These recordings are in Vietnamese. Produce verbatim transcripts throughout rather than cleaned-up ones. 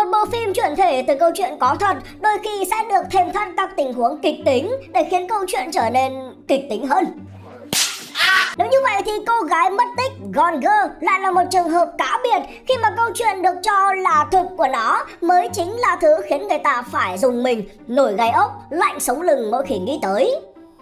Một bộ phim chuyển thể từ câu chuyện có thật đôi khi sẽ được thêm thắt các tình huống kịch tính để khiến câu chuyện trở nên kịch tính hơn. Nếu như vậy thì cô gái mất tích Gone Girl lại là một trường hợp cá biệt khi mà câu chuyện được cho là thực của nó mới chính là thứ khiến người ta phải rùng mình, nổi gai ốc, lạnh sống lưng mỗi khi nghĩ tới.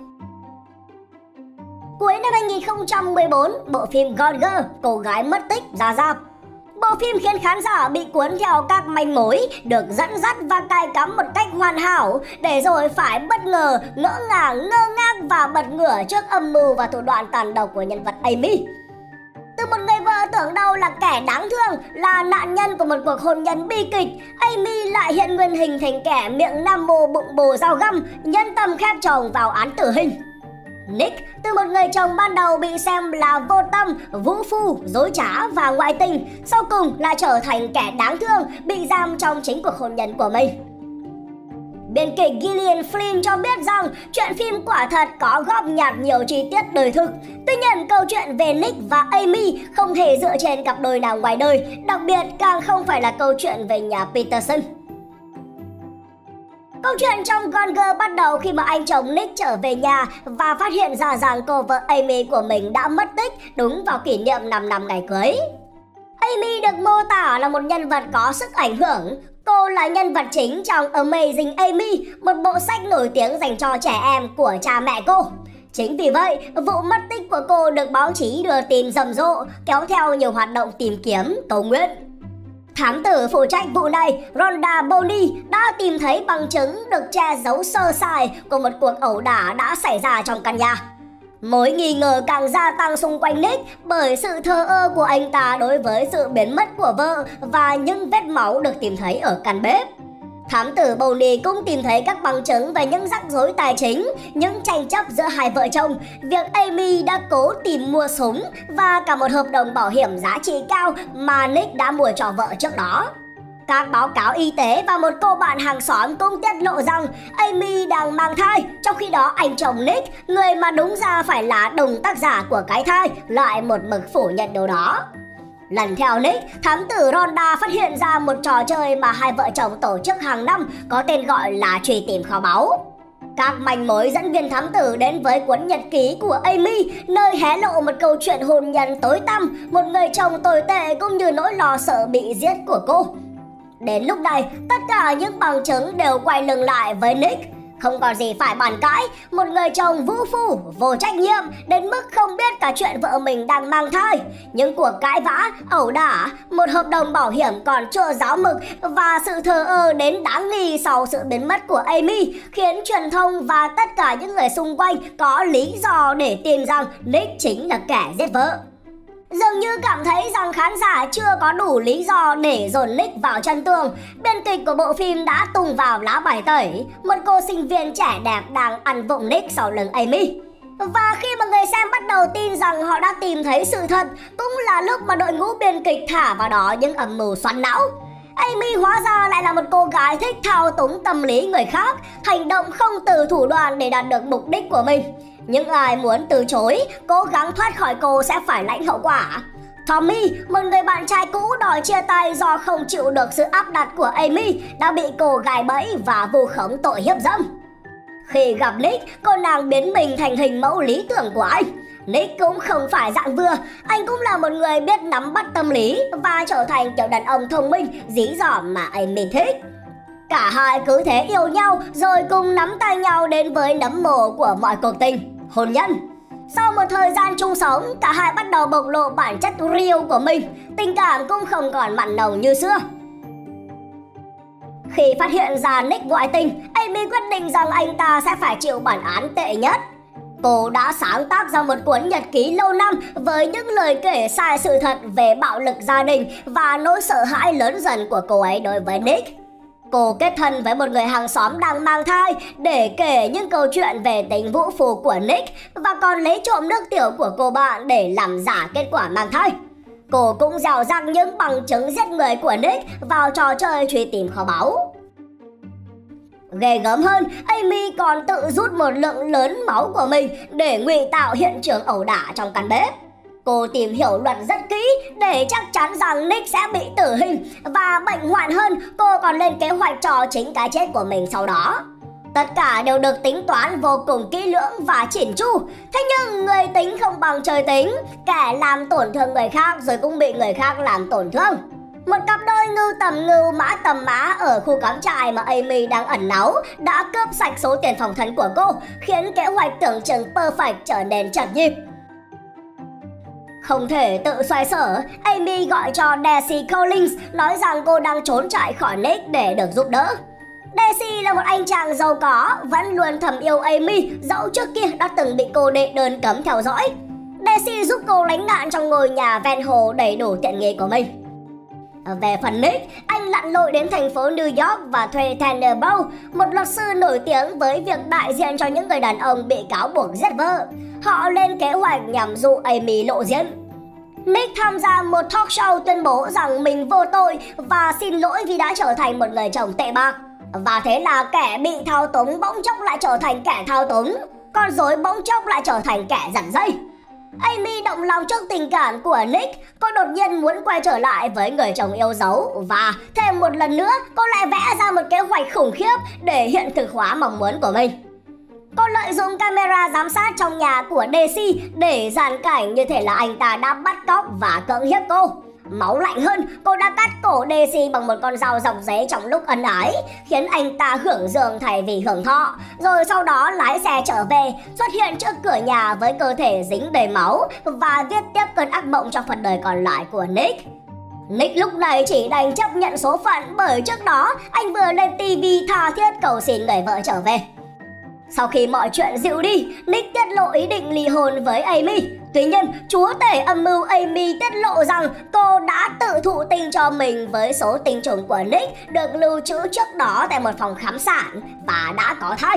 Cuối năm hai nghìn không trăm mười bốn, bộ phim Gone Girl, cô gái mất tích ra rạp. Bộ phim khiến khán giả bị cuốn theo các manh mối, được dẫn dắt và cài cắm một cách hoàn hảo, để rồi phải bất ngờ, ngỡ ngàng, ngơ ngác và bật ngửa trước âm mưu và thủ đoạn tàn độc của nhân vật Amy. Từ một người vợ tưởng đâu là kẻ đáng thương, là nạn nhân của một cuộc hôn nhân bi kịch, Amy lại hiện nguyên hình thành kẻ miệng nam mô bụng bồ dao găm, nhân tâm khép chồng vào án tử hình. Nick, từ một người chồng ban đầu bị xem là vô tâm, vũ phu, dối trá và ngoại tình, sau cùng lại trở thành kẻ đáng thương, bị giam trong chính cuộc hôn nhân của mình. Biên kịch Gillian Flynn cho biết rằng chuyện phim quả thật có góp nhặt nhiều chi tiết đời thực. Tuy nhiên, câu chuyện về Nick và Amy không hề dựa trên cặp đôi nào ngoài đời, đặc biệt càng không phải là câu chuyện về nhà Peterson. Câu chuyện trong Gone Girl bắt đầu khi mà anh chồng Nick trở về nhà và phát hiện ra rằng cô vợ Amy của mình đã mất tích đúng vào kỷ niệm năm năm ngày cưới. Amy được mô tả là một nhân vật có sức ảnh hưởng. Cô là nhân vật chính trong Amazing Amy, một bộ sách nổi tiếng dành cho trẻ em của cha mẹ cô. Chính vì vậy, vụ mất tích của cô được báo chí đưa tin rầm rộ, kéo theo nhiều hoạt động tìm kiếm, cầu nguyện. Thám tử phụ trách vụ này, Rhonda Bonney, đã tìm thấy bằng chứng được che giấu sơ sài của một cuộc ẩu đả đã xảy ra trong căn nhà. Mối nghi ngờ càng gia tăng xung quanh Nick bởi sự thờ ơ của anh ta đối với sự biến mất của vợ và những vết máu được tìm thấy ở căn bếp. Thám tử Bonney cũng tìm thấy các bằng chứng về những rắc rối tài chính, những tranh chấp giữa hai vợ chồng, việc Amy đã cố tìm mua súng và cả một hợp đồng bảo hiểm giá trị cao mà Nick đã mua cho vợ trước đó. Các báo cáo y tế và một cô bạn hàng xóm cũng tiết lộ rằng Amy đang mang thai, trong khi đó anh chồng Nick, người mà đúng ra phải là đồng tác giả của cái thai, lại một mực phủ nhận điều đó. Lần theo Nick, thám tử Rhonda phát hiện ra một trò chơi mà hai vợ chồng tổ chức hàng năm có tên gọi là truy tìm kho báu. Các manh mối dẫn viên thám tử đến với cuốn nhật ký của Amy, nơi hé lộ một câu chuyện hôn nhân tối tăm, một người chồng tồi tệ cũng như nỗi lo sợ bị giết của cô. Đến lúc này, tất cả những bằng chứng đều quay lưng lại với Nick. Không còn gì phải bàn cãi, một người chồng vũ phu, vô trách nhiệm đến mức không biết cả chuyện vợ mình đang mang thai. Những cuộc cãi vã, ẩu đả, một hợp đồng bảo hiểm còn chưa giáo mực và sự thờ ơ đến đáng nghi sau sự biến mất của Amy khiến truyền thông và tất cả những người xung quanh có lý do để tin rằng Nick chính là kẻ giết vợ. Dường như cảm thấy rằng khán giả chưa có đủ lý do để dồn Nick vào chân tường, biên kịch của bộ phim đã tung vào lá bài tẩy, một cô sinh viên trẻ đẹp đang ăn vụng Nick sau lưng Amy. Và khi mà người xem bắt đầu tin rằng họ đã tìm thấy sự thật, cũng là lúc mà đội ngũ biên kịch thả vào đó những âm mưu xoắn não. Amy hóa ra lại là một cô gái thích thao túng tâm lý người khác, hành động không từ thủ đoạn để đạt được mục đích của mình. Những ai muốn từ chối, cố gắng thoát khỏi cô sẽ phải lãnh hậu quả. Tommy, một người bạn trai cũ đòi chia tay do không chịu được sự áp đặt của Amy, đã bị cô gài bẫy và vu khống tội hiếp dâm. Khi gặp Nick, cô nàng biến mình thành hình mẫu lý tưởng của anh. Nick cũng không phải dạng vừa, anh cũng là một người biết nắm bắt tâm lý và trở thành kiểu đàn ông thông minh, dí dỏm mà Amy thích. Cả hai cứ thế yêu nhau rồi cùng nắm tay nhau đến với nấm mồ của mọi cuộc tình, hôn nhân. Sau một thời gian chung sống, cả hai bắt đầu bộc lộ bản chất real của mình, tình cảm cũng không còn mặn nồng như xưa. Khi phát hiện ra Nick ngoại tình, Amy quyết định rằng anh ta sẽ phải chịu bản án tệ nhất. Cô đã sáng tác ra một cuốn nhật ký lâu năm với những lời kể sai sự thật về bạo lực gia đình và nỗi sợ hãi lớn dần của cô ấy đối với Nick. Cô kết thân với một người hàng xóm đang mang thai để kể những câu chuyện về tính vũ phu của Nick và còn lấy trộm nước tiểu của cô bạn để làm giả kết quả mang thai. Cô cũng gieo rắc những bằng chứng giết người của Nick vào trò chơi truy tìm kho báu. Ghê gớm hơn, Amy còn tự rút một lượng lớn máu của mình để ngụy tạo hiện trường ẩu đả trong căn bếp. Cô tìm hiểu luật rất kỹ để chắc chắn rằng Nick sẽ bị tử hình, và bệnh hoạn hơn, cô còn lên kế hoạch cho chính cái chết của mình sau đó. Tất cả đều được tính toán vô cùng kỹ lưỡng và chỉn chu. Thế nhưng người tính không bằng trời tính, kẻ làm tổn thương người khác rồi cũng bị người khác làm tổn thương. Một cặp đôi ngưu tầm ngưu mã tầm mã ở khu cắm trại mà Amy đang ẩn náu đã cướp sạch số tiền phòng thân của cô, khiến kế hoạch tưởng chừng perfect trở nên chật nhịp. Không thể tự xoay sở, Amy gọi cho Daisy Collins nói rằng cô đang trốn chạy khỏi Nick để được giúp đỡ. Daisy là một anh chàng giàu có, vẫn luôn thầm yêu Amy, dẫu trước kia đã từng bị cô đệ đơn cấm theo dõi. Daisy giúp cô lánh nạn trong ngôi nhà ven hồ đầy đủ tiện nghi của mình. Về phần Nick, anh lặn lội đến thành phố New York và thuê Tanner Bow, một luật sư nổi tiếng với việc đại diện cho những người đàn ông bị cáo buộc giết vợ. Họ lên kế hoạch nhằm dụ Amy lộ diện. Nick tham gia một talk show tuyên bố rằng mình vô tội và xin lỗi vì đã trở thành một người chồng tệ bạc. Và thế là kẻ bị thao túng bỗng chốc lại trở thành kẻ thao túng, con rối bỗng chốc lại trở thành kẻ giật dây. Amy động lòng trước tình cảm của Nick, cô đột nhiên muốn quay trở lại với người chồng yêu dấu, và thêm một lần nữa cô lại vẽ ra một kế hoạch khủng khiếp để hiện thực hóa mong muốn của mình. Cô lợi dụng camera giám sát trong nhà của Daisy để dàn cảnh như thể là anh ta đã bắt cóc và cưỡng hiếp cô. Máu lạnh hơn, cô đã cắt cổ Daisy bằng một con dao dọc giấy trong lúc ân ái, khiến anh ta hưởng dương thay vì hưởng thọ. Rồi sau đó lái xe trở về, xuất hiện trước cửa nhà với cơ thể dính đầy máu và viết tiếp cơn ác mộng cho phần đời còn lại của Nick. Nick lúc này chỉ đành chấp nhận số phận, bởi trước đó anh vừa lên ti vi tha thiết cầu xin người vợ trở về. Sau khi mọi chuyện dịu đi, Nick tiết lộ ý định ly hôn với Amy. Tuy nhiên, chúa tể âm mưu Amy tiết lộ rằng cô đã tự thụ tinh cho mình với số tinh trùng của Nick được lưu trữ trước đó tại một phòng khám sản và đã có thai.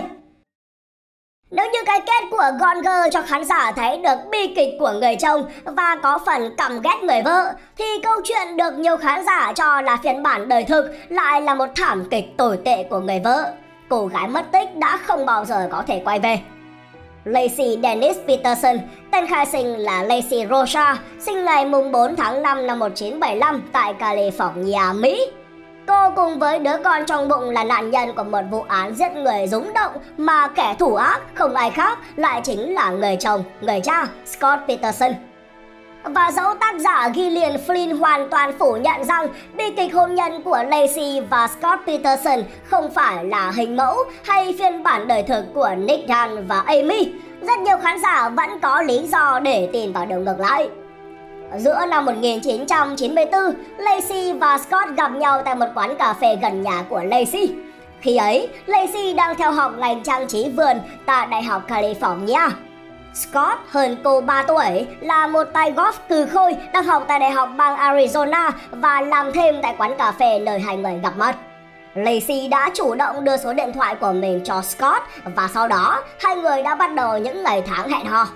Nếu như cái kết của Gone Girl cho khán giả thấy được bi kịch của người chồng và có phần căm ghét người vợ, thì câu chuyện được nhiều khán giả cho là phiên bản đời thực lại là một thảm kịch tồi tệ của người vợ. Cô gái mất tích đã không bao giờ có thể quay về. Lacey Dennis Peterson, tên khai sinh là Lacey Rocha, sinh ngày bốn tháng năm năm một nghìn chín trăm bảy mươi lăm tại California, Mỹ. Cô cùng với đứa con trong bụng là nạn nhân của một vụ án giết người rúng động mà kẻ thủ ác không ai khác lại chính là người chồng, người cha Scott Peterson. Và dẫu tác giả Gillian Flynn hoàn toàn phủ nhận rằng bi kịch hôn nhân của Lacey và Scott Peterson không phải là hình mẫu hay phiên bản đời thực của Nick Dunn và Amy, rất nhiều khán giả vẫn có lý do để tin vào điều ngược lại. Giữa năm một nghìn chín trăm chín mươi tư, Lacey và Scott gặp nhau tại một quán cà phê gần nhà của Lacey. Khi ấy, Lacey đang theo học ngành trang trí vườn tại Đại học California. Scott hơn cô ba tuổi, là một tay golf cừ khôi đang học tại Đại học bang Arizona và làm thêm tại quán cà phê nơi hai người gặp mặt. Lacey đã chủ động đưa số điện thoại của mình cho Scott và sau đó hai người đã bắt đầu những ngày tháng hẹn hò.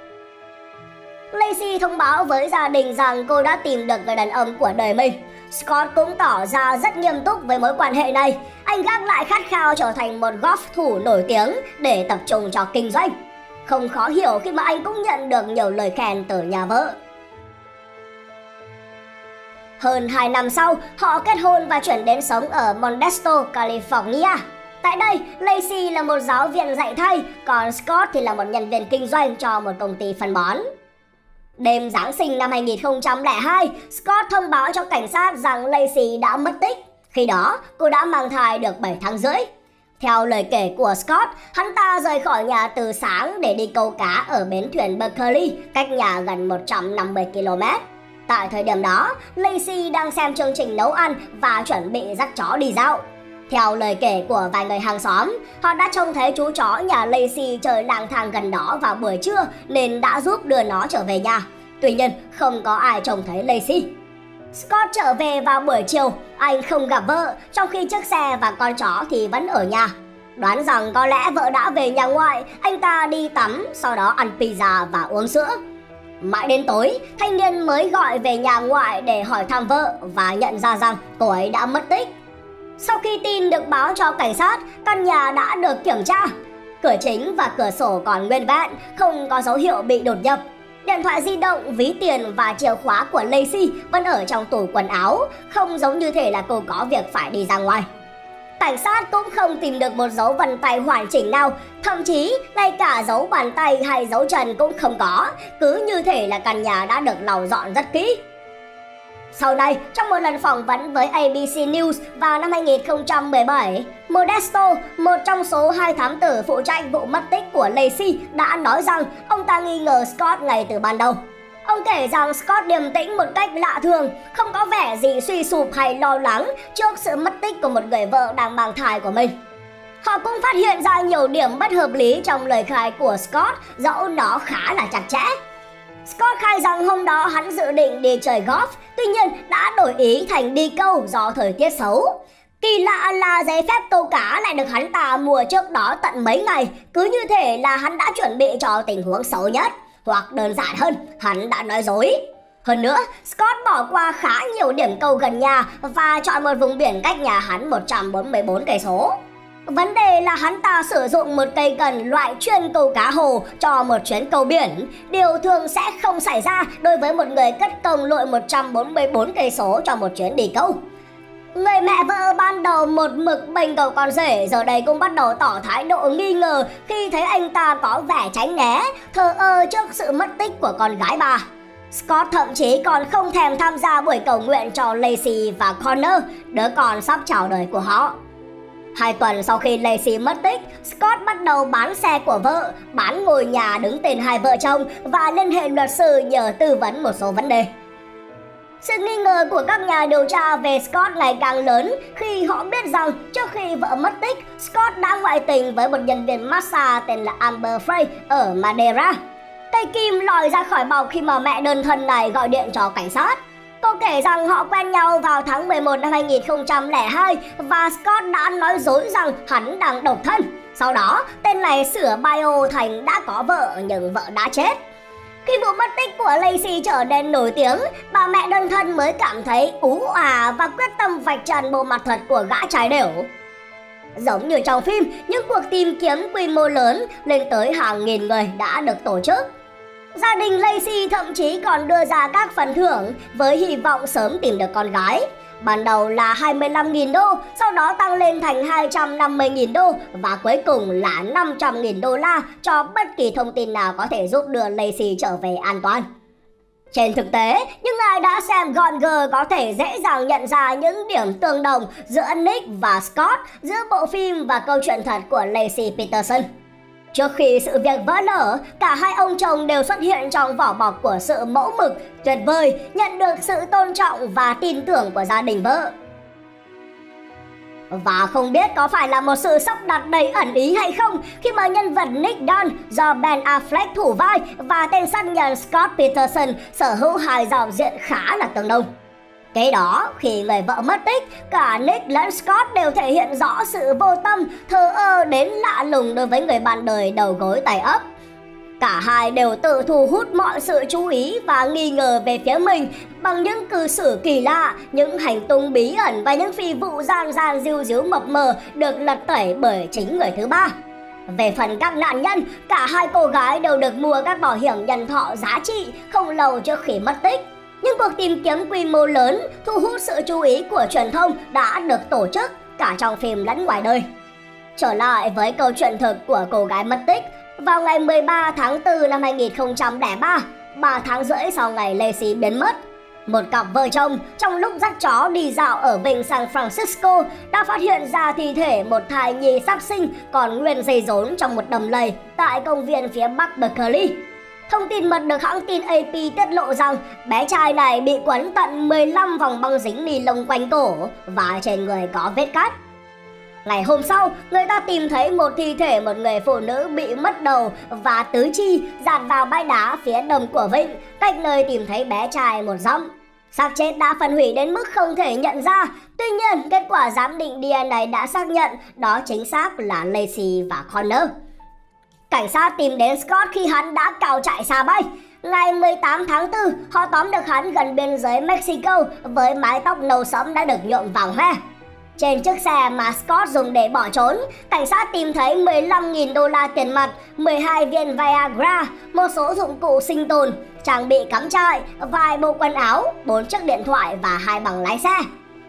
Lacey thông báo với gia đình rằng cô đã tìm được người đàn ông của đời mình. Scott cũng tỏ ra rất nghiêm túc với mối quan hệ này. Anh gác lại khát khao trở thành một golf thủ nổi tiếng để tập trung cho kinh doanh. Không khó hiểu khi mà anh cũng nhận được nhiều lời khen từ nhà vợ. Hơn hai năm sau, họ kết hôn và chuyển đến sống ở Modesto, California. Tại đây, Lacey là một giáo viên dạy thay, còn Scott thì là một nhân viên kinh doanh cho một công ty phân bón. Đêm Giáng sinh năm hai nghìn không trăm lẻ hai, Scott thông báo cho cảnh sát rằng Lacey đã mất tích. Khi đó, cô đã mang thai được bảy tháng rưỡi. Theo lời kể của Scott, hắn ta rời khỏi nhà từ sáng để đi câu cá ở bến thuyền Berkeley, cách nhà gần một trăm năm mươi ki lô mét. Tại thời điểm đó, Lacey đang xem chương trình nấu ăn và chuẩn bị dắt chó đi dạo. Theo lời kể của vài người hàng xóm, họ đã trông thấy chú chó nhà Lacey chơi lang thang gần đó vào buổi trưa nên đã giúp đưa nó trở về nhà. Tuy nhiên, không có ai trông thấy Lacey. Scott trở về vào buổi chiều, anh không gặp vợ, trong khi chiếc xe và con chó thì vẫn ở nhà. Đoán rằng có lẽ vợ đã về nhà ngoại, anh ta đi tắm, sau đó ăn pizza và uống sữa. Mãi đến tối, thanh niên mới gọi về nhà ngoại để hỏi thăm vợ và nhận ra rằng cô ấy đã mất tích. Sau khi tin được báo cho cảnh sát, căn nhà đã được kiểm tra. Cửa chính và cửa sổ còn nguyên vẹn, không có dấu hiệu bị đột nhập. Điện thoại di động, ví tiền và chìa khóa của Lacey vẫn ở trong tủ quần áo, không giống như thể là cô có việc phải đi ra ngoài. Cảnh sát cũng không tìm được một dấu vân tay hoàn chỉnh nào, thậm chí ngay cả dấu bàn tay hay dấu chân cũng không có, cứ như thể là căn nhà đã được lau dọn rất kỹ. Sau này, trong một lần phỏng vấn với A B C News vào năm hai nghìn không trăm mười bảy, Modesto, một trong số hai thám tử phụ trách vụ mất tích của Lacey, đã nói rằng ông ta nghi ngờ Scott ngay từ ban đầu. Ông kể rằng Scott điềm tĩnh một cách lạ thường, không có vẻ gì suy sụp hay lo lắng trước sự mất tích của một người vợ đang mang thai của mình. Họ cũng phát hiện ra nhiều điểm bất hợp lý trong lời khai của Scott, dẫu nó khá là chặt chẽ. Scott khai rằng hôm đó hắn dự định đi chơi golf, tuy nhiên đã đổi ý thành đi câu do thời tiết xấu. Kỳ lạ là giấy phép câu cá lại được hắn ta mua trước đó tận mấy ngày, cứ như thể là hắn đã chuẩn bị cho tình huống xấu nhất. Hoặc đơn giản hơn, hắn đã nói dối. Hơn nữa, Scott bỏ qua khá nhiều điểm câu gần nhà và chọn một vùng biển cách nhà hắn một trăm bốn mươi bốn cây số. Vấn đề là hắn ta sử dụng một cây cần loại chuyên câu cá hồ cho một chuyến câu biển, điều thường sẽ không xảy ra đối với một người cất công lội một trăm bốn mươi bốn cây số cho một chuyến đi câu. Người mẹ vợ ban đầu một mực bênh cầu con rể giờ đây cũng bắt đầu tỏ thái độ nghi ngờ khi thấy anh ta có vẻ tránh né, thờ ơ trước sự mất tích của con gái bà. Scott thậm chí còn không thèm tham gia buổi cầu nguyện cho Lacey và Connor, đứa con sắp chào đời của họ. Hai tuần sau khi Lacey mất tích, Scott bắt đầu bán xe của vợ, bán ngôi nhà đứng tên hai vợ chồng và liên hệ luật sư nhờ tư vấn một số vấn đề. Sự nghi ngờ của các nhà điều tra về Scott ngày càng lớn khi họ biết rằng trước khi vợ mất tích, Scott đã ngoại tình với một nhân viên massage tên là Amber Frey ở Madeira. Cây kim lòi ra khỏi bọc khi mà mẹ đơn thân này gọi điện cho cảnh sát. Cô kể rằng họ quen nhau vào tháng mười một năm hai nghìn không trăm lẻ hai và Scott đã nói dối rằng hắn đang độc thân. Sau đó, tên này sửa bio thành đã có vợ nhưng vợ đã chết. Khi vụ mất tích của Lacey trở nên nổi tiếng, bà mẹ đơn thân mới cảm thấy ú òa và quyết tâm vạch trần bộ mặt thật của gã trai đểu. Giống như trong phim, những cuộc tìm kiếm quy mô lớn lên tới hàng nghìn người đã được tổ chức. Gia đình Lacey thậm chí còn đưa ra các phần thưởng với hy vọng sớm tìm được con gái. Ban đầu là hai mươi lăm nghìn đô, sau đó tăng lên thành hai trăm năm mươi nghìn đô và cuối cùng là năm trăm nghìn đô la cho bất kỳ thông tin nào có thể giúp đưa Lacey trở về an toàn. Trên thực tế, những ai đã xem Gone Girl có thể dễ dàng nhận ra những điểm tương đồng giữa Nick và Scott, giữa bộ phim và câu chuyện thật của Lacey Peterson. Trước khi sự việc vỡ lở, cả hai ông chồng đều xuất hiện trong vỏ bọc của sự mẫu mực, tuyệt vời, nhận được sự tôn trọng và tin tưởng của gia đình vợ. Và không biết có phải là một sự sắp đặt đầy ẩn ý hay không khi mà nhân vật Nick Dunn do Ben Affleck thủ vai và tên sát nhân Scott Peterson sở hữu hai giao diện khá là tương đồng. Kế đó, khi người vợ mất tích, cả Nick lẫn Scott đều thể hiện rõ sự vô tâm, thờ ơ đến lạ lùng đối với người bạn đời đầu gối tay ấp. Cả hai đều tự thu hút mọi sự chú ý và nghi ngờ về phía mình bằng những cư xử kỳ lạ, những hành tung bí ẩn và những phi vụ gian gian díu díu mập mờ được lật tẩy bởi chính người thứ ba. Về phần các nạn nhân, cả hai cô gái đều được mua các bảo hiểm nhân thọ giá trị không lâu trước khi mất tích. Những cuộc tìm kiếm quy mô lớn thu hút sự chú ý của truyền thông đã được tổ chức cả trong phim lẫn ngoài đời. Trở lại với câu chuyện thực của cô gái mất tích, vào ngày mười ba tháng tư năm hai nghìn không trăm lẻ ba, ba tháng rưỡi sau ngày Lacey biến mất, một cặp vợ chồng trong lúc dắt chó đi dạo ở vịnh San Francisco đã phát hiện ra thi thể một thai nhi sắp sinh còn nguyên dây rốn trong một đầm lầy tại công viên phía bắc Berkeley. Thông tin mật được hãng tin A P tiết lộ rằng bé trai này bị quấn tận mười lăm vòng băng dính ni lông quanh cổ và trên người có vết cắt. Ngày hôm sau, người ta tìm thấy một thi thể một người phụ nữ bị mất đầu và tứ chi dạt vào bãi đá phía đông của vịnh, cách nơi tìm thấy bé trai một dặm. Xác chết đã phân hủy đến mức không thể nhận ra, tuy nhiên kết quả giám định đê en a đã xác nhận đó chính xác là Lacey và Connor. Cảnh sát tìm đến Scott khi hắn đã cào chạy xa bay. Ngày mười tám tháng tư, họ tóm được hắn gần biên giới Mexico với mái tóc nâu sẫm đã được nhuộm vàng hoe. Trên chiếc xe mà Scott dùng để bỏ trốn, cảnh sát tìm thấy mười lăm nghìn đô la tiền mặt, mười hai viên Viagra, một số dụng cụ sinh tồn, trang bị cắm trại, vài bộ quần áo, bốn chiếc điện thoại và hai bằng lái xe.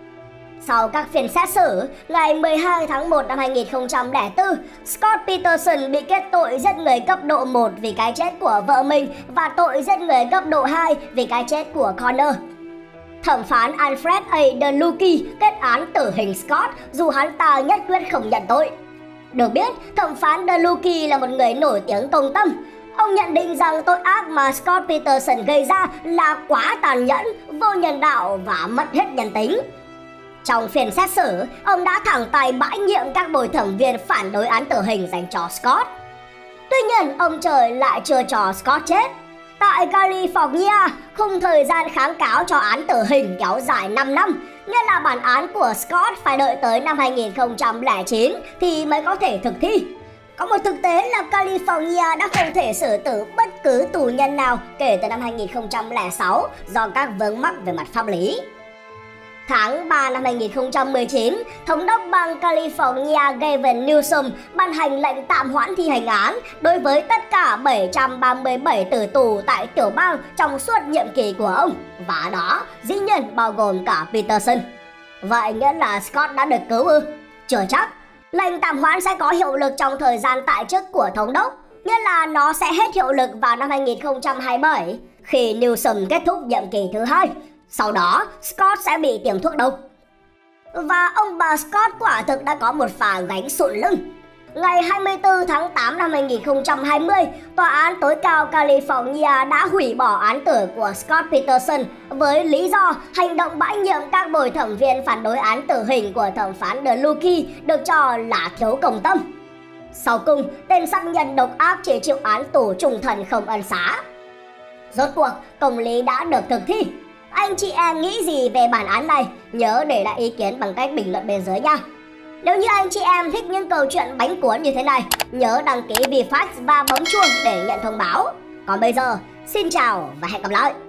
Sau các phiên xét xử, ngày mười hai tháng một năm hai nghìn không trăm lẻ bốn, Scott Peterson bị kết tội giết người cấp độ một vì cái chết của vợ mình và tội giết người cấp độ hai vì cái chết của Connor. Thẩm phán Alfred A. DeLucchi kết án tử hình Scott dù hắn ta nhất quyết không nhận tội. Được biết, thẩm phán DeLucchi là một người nổi tiếng công tâm. Ông nhận định rằng tội ác mà Scott Peterson gây ra là quá tàn nhẫn, vô nhân đạo và mất hết nhân tính. Trong phiên xét xử, ông đã thẳng tay bãi nhiệm các bồi thẩm viên phản đối án tử hình dành cho Scott. Tuy nhiên, ông trời lại chưa cho Scott chết. Tại California, khung thời gian kháng cáo cho án tử hình kéo dài năm năm, nghĩa là bản án của Scott phải đợi tới năm hai nghìn không trăm lẻ chín thì mới có thể thực thi. Có một thực tế là California đã không thể xử tử bất cứ tù nhân nào kể từ năm hai nghìn không trăm lẻ sáu do các vướng mắc về mặt pháp lý. Tháng ba năm hai nghìn không trăm mười chín, Thống đốc bang California Gavin Newsom ban hành lệnh tạm hoãn thi hành án đối với tất cả bảy trăm ba mươi bảy tử tù tại tiểu bang trong suốt nhiệm kỳ của ông, và đó dĩ nhiên bao gồm cả Peterson. Vậy nghĩa là Scott đã được cứu ư? Chưa chắc. Lệnh tạm hoãn sẽ có hiệu lực trong thời gian tại chức của Thống đốc, nghĩa là nó sẽ hết hiệu lực vào năm hai nghìn không trăm hai mươi bảy khi Newsom kết thúc nhiệm kỳ thứ hai. Sau đó, Scott sẽ bị tiêm thuốc độc. Và ông bà Scott quả thực đã có một pha gánh sụn lưng. Ngày hai mươi tư tháng tám năm hai nghìn không trăm hai mươi, Tòa án tối cao California đã hủy bỏ án tử của Scott Peterson với lý do hành động bãi nhiệm các bồi thẩm viên phản đối án tử hình của thẩm phán DeLucchi được cho là thiếu công tâm. Sau cùng, tên sát nhân độc ác chỉ chịu án tù chung thân không ân xá. Rốt cuộc, công lý đã được thực thi. Anh chị em nghĩ gì về bản án này? Nhớ để lại ý kiến bằng cách bình luận bên dưới nha. Nếu như anh chị em thích những câu chuyện bánh cuốn như thế này, nhớ đăng ký VFast và bấm chuông để nhận thông báo. Còn bây giờ, xin chào và hẹn gặp lại!